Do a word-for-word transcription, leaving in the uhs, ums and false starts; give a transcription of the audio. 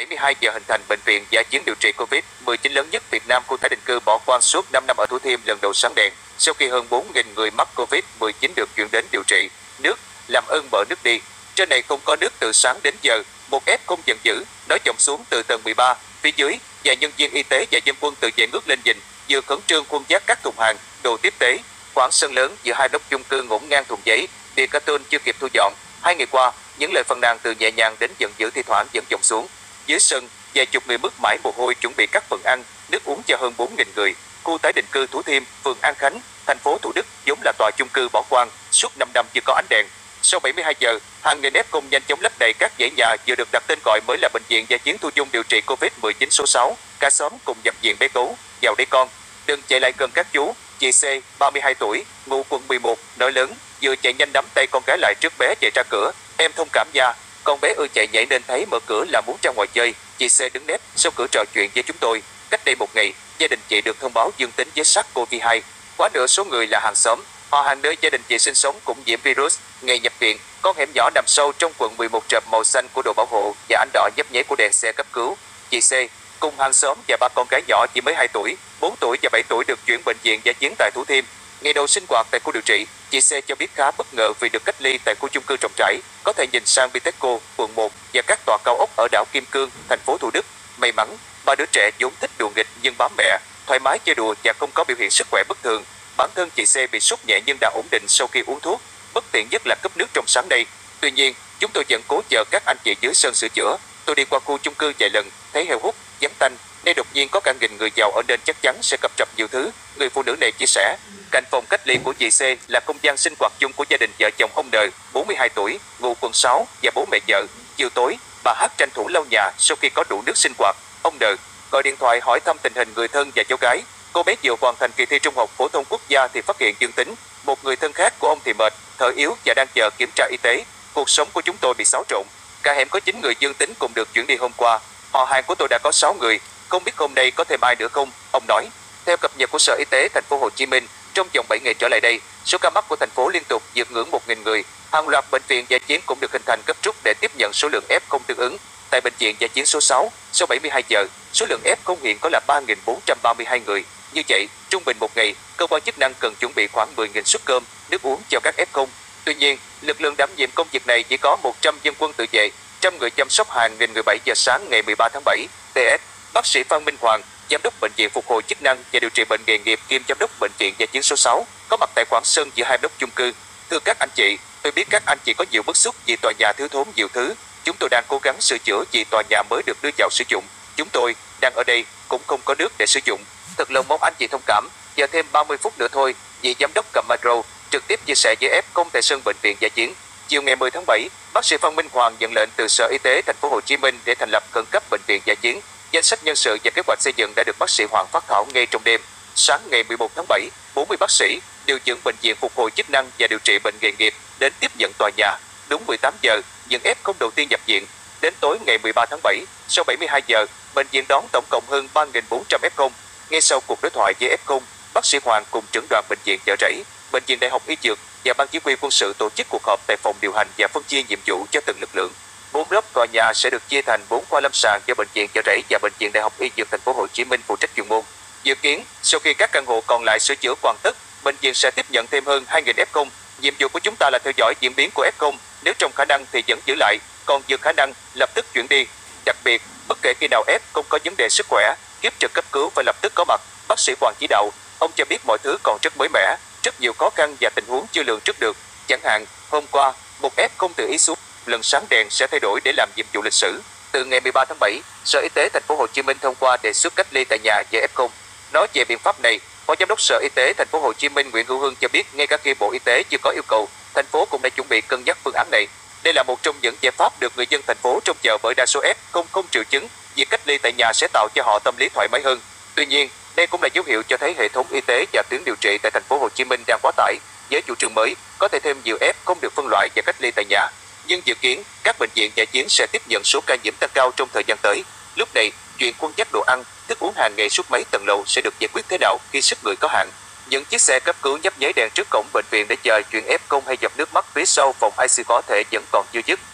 bảy mươi hai giờ hình thành bệnh viện dã chiến điều trị Covid mười chín lớn nhất Việt Nam, khu tái định cư bỏ hoang suốt năm năm ở Thủ Thiêm lần đầu sáng đèn sau khi hơn bốn nghìn người mắc Covid mười chín được chuyển đến điều trị. Nước, làm ơn mở nước đi. Trên này không có nước từ sáng đến giờ. Một ép không giận dữ, nói chồng xuống từ tầng mười ba, phía dưới, và nhân viên y tế và dân quân tự vệ ngước lên nhìn, vừa khẩn trương khuân vác các thùng hàng, đồ tiếp tế. Khoảng sân lớn giữa hai block chung cư ngổn ngang thùng giấy, bìa carton chưa kịp thu dọn. Hai ngày qua, những lời phàn nàn từ nhẹ nhàng đến giận dữ thi thoảng vẫn dòng xuống. Dưới sân, vài chục người mất mãi mồ hôi chuẩn bị các phần ăn, nước uống cho hơn bốn nghìn người. Khu tái định cư Thủ Thiêm, phường An Khánh, thành phố Thủ Đức vốn là tòa chung cư bỏ hoang, suốt năm năm chưa có ánh đèn. Sau bảy mươi hai giờ, hàng nghìn ép không nhanh chóng lấp đầy các dãy nhà vừa được đặt tên gọi mới là bệnh viện dã chiến thu dung điều trị Covid mười chín số sáu. Cả xóm cùng nhập viện bé Cấu, vào đây con. Đừng chạy lại gần các chú. Chị C, ba mươi hai tuổi, ngụ quận mười một, nói lớn, vừa chạy nhanh nắm tay con gái lại trước bé chạy ra cửa. Em thông cảm nha. Con bé ưa chạy nhảy nên thấy mở cửa là muốn ra ngoài chơi. Chị C đứng nép sau cửa trò chuyện với chúng tôi. Cách đây một ngày, gia đình chị được thông báo dương tính với SARS-xê o vê hai. Quá nửa số người là hàng xóm. Họ hàng nơi gia đình chị sinh sống cũng nhiễm virus. Ngày nhập viện, con hẻm nhỏ nằm sâu trong quận mười một trợp màu xanh của đồ bảo hộ và ánh đỏ nhấp nháy của đèn xe cấp cứu. Chị C cùng hàng xóm và ba con gái nhỏ chỉ mới hai tuổi, bốn tuổi và bảy tuổi được chuyển bệnh viện dã chiến tại Thủ Thiêm. Ngày đầu sinh hoạt tại khu điều trị, chị C cho biết khá bất ngờ vì được cách ly tại khu chung cư rộng rãi, có thể nhìn sang Bitexco, quận một và các tòa cao ốc ở đảo Kim Cương, thành phố Thủ Đức. May mắn, ba đứa trẻ vốn thích đùa nghịch nhưng bám mẹ, thoải mái chơi đùa và không có biểu hiện sức khỏe bất thường. Bản thân chị C bị sốt nhẹ nhưng đã ổn định sau khi uống thuốc. Bất tiện nhất là cấp nước trong sáng nay. Tuy nhiên, chúng tôi vẫn cố chờ các anh chị dưới sân sửa chữa. Tôi đi qua khu chung cư vài lần, thấy heo hút, vắng tanh. Đây đột nhiên có cả nghìn người giàu ở nên chắc chắn sẽ cập rập nhiều thứ. Người phụ nữ này chia sẻ, cạnh phòng cách ly của chị C là không gian sinh hoạt chung của gia đình vợ chồng ông N, bốn mươi hai tuổi, ngụ quận sáu và bố mẹ vợ. Chiều tối, bà H tranh thủ lau nhà sau khi có đủ nước sinh hoạt. Ông N gọi điện thoại hỏi thăm tình hình người thân và cháu gái. Cô bé vừa hoàn thành kỳ thi trung học phổ thông quốc gia thì phát hiện dương tính. Một người thân khác của ông thì mệt, thở yếu và đang chờ kiểm tra y tế. Cuộc sống của chúng tôi bị xáo trộn. Cả hẻm có chín người dương tính cùng được chuyển đi hôm qua. Họ hàng của tôi đã có sáu người, không biết hôm nay có thêm ai nữa không, ông nói. Theo cập nhật của Sở Y tế thành phố Hồ Chí Minh, trong vòng bảy ngày trở lại đây, số ca mắc của thành phố liên tục vượt ngưỡng một nghìn người. Hàng loạt bệnh viện dã chiến cũng được hình thành gấp rút để tiếp nhận số lượng ép không tương ứng. Tại bệnh viện dã chiến số sáu, sau bảy mươi hai giờ, số lượng ép không hiện có là ba nghìn bốn trăm ba mươi hai người. Như vậy, trung bình một ngày, cơ quan chức năng cần chuẩn bị khoảng mười nghìn suất cơm, nước uống cho các ép không. Tuy nhiên, lực lượng đảm nhiệm công việc này chỉ có một trăm dân quân tự vệ, trăm người chăm sóc hàng nghìn người. Bảy giờ sáng ngày mười ba tháng bảy, tê ét, bác sĩ Phan Minh Hoàng, giám đốc bệnh viện phục hồi chức năng và điều trị bệnh nghề nghiệp kiêm giám đốc bệnh viện dã chiến số sáu, có mặt tại khoảng sân giữa hai block chung cư. Thưa các anh chị, tôi biết các anh chị có nhiều bức xúc vì tòa nhà thiếu thốn nhiều thứ. Chúng tôi đang cố gắng sửa chữa vì tòa nhà mới được đưa vào sử dụng. Chúng tôi đang ở đây cũng không có nước để sử dụng. Thật lòng mong anh chị thông cảm. Giờ thêm ba mươi phút nữa thôi, vị giám đốc cầm micro trực tiếp chia sẻ với ép không tại sân bệnh viện dã chiến. Chiều ngày mười tháng bảy, bác sĩ Phan Minh Hoàng nhận lệnh từ Sở Y tế thành phố Hồ Chí Minh để thành lập khẩn cấp bệnh viện dã chiến. Danh sách nhân sự và kế hoạch xây dựng đã được bác sĩ Hoàng phát thảo ngay trong đêm. Sáng ngày mười một tháng bảy, bốn mươi bác sĩ, điều dưỡng bệnh viện phục hồi chức năng và điều trị bệnh nghề nghiệp đến tiếp nhận tòa nhà. Đúng mười tám giờ, những ép không đầu tiên nhập viện. Đến tối ngày mười ba tháng bảy, sau bảy mươi hai giờ, bệnh viện đón tổng cộng hơn ba nghìn bốn trăm ép không. Ngay sau cuộc đối thoại với ép không, bác sĩ Hoàng cùng trưởng đoàn bệnh viện Chợ Rẫy, bệnh viện Đại học Y Dược và ban chỉ huy quân sự tổ chức cuộc họp tại phòng điều hành và phân chia nhiệm vụ cho từng lực lượng. Bốn block tòa nhà sẽ được chia thành bốn khoa lâm sàng do bệnh viện Chợ Rẫy và bệnh viện Đại học Y Dược thành phố Hồ Chí Minh phụ trách chuyên môn. Dự kiến, sau khi các căn hộ còn lại sửa chữa hoàn tất, bệnh viện sẽ tiếp nhận thêm hơn hai nghìn ép không. Nhiệm vụ của chúng ta là theo dõi diễn biến của ép không, nếu trong khả năng thì vẫn giữ lại, còn vượt khả năng lập tức chuyển đi. Đặc biệt, bất kể khi nào ép không có vấn đề sức khỏe, kiếp trực cấp cứu phải lập tức có mặt. Bác sĩ Hoàng chỉ đạo, ông cho biết mọi thứ còn rất mới mẻ, rất nhiều khó khăn và tình huống chưa lường trước được. Chẳng hạn, hôm qua, một ép không tự ý xuống, lần sáng đèn sẽ thay đổi để làm nhiệm vụ lịch sử. Từ ngày mười ba tháng bảy, Sở Y tế thành phố Hồ Chí Minh thông qua đề xuất cách ly tại nhà với ép không. Nói về biện pháp này, Phó Giám đốc Sở Y tế thành phố Hồ Chí Minh Nguyễn Hữu Hưng cho biết ngay cả khi Bộ Y tế chưa có yêu cầu, thành phố cũng đã chuẩn bị cân nhắc phương án này. Đây là một trong những giải pháp được người dân thành phố trông chờ bởi đa số ép không không triệu chứng, việc cách ly tại nhà sẽ tạo cho họ tâm lý thoải mái hơn. Tuy nhiên, đây cũng là dấu hiệu cho thấy hệ thống y tế và tuyến điều trị tại thành phố Hồ Chí Minh đang quá tải. Với chủ trương mới, có thể thêm nhiều ép không được phân loại và cách ly tại nhà. Nhưng dự kiến, các bệnh viện dã chiến sẽ tiếp nhận số ca nhiễm tăng cao trong thời gian tới. Lúc này, chuyện khuân vác đồ ăn, thức uống hàng ngày suốt mấy tầng lầu sẽ được giải quyết thế nào khi sức người có hạn. Những chiếc xe cấp cứu nhấp nháy đèn trước cổng bệnh viện để chờ chuyển ép không hay dập nước mắt phía sau phòng i xê u có thể vẫn còn chưa dứt.